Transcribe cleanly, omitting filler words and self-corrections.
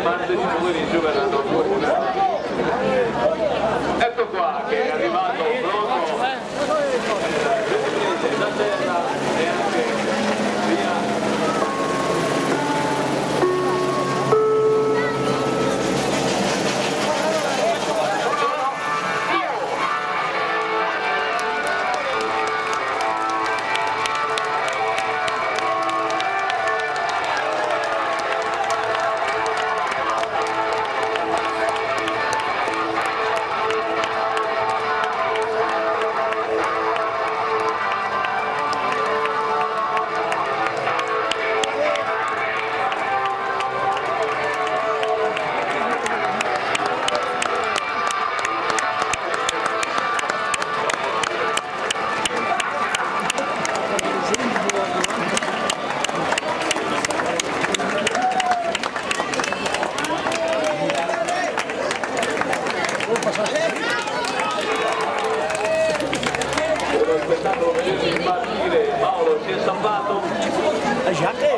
martedì pomeriggio verranno fuori. Ecco qua che è arrivato Broco da terra e anche via. Aspettando vedersi partire, Paolo si è salvato.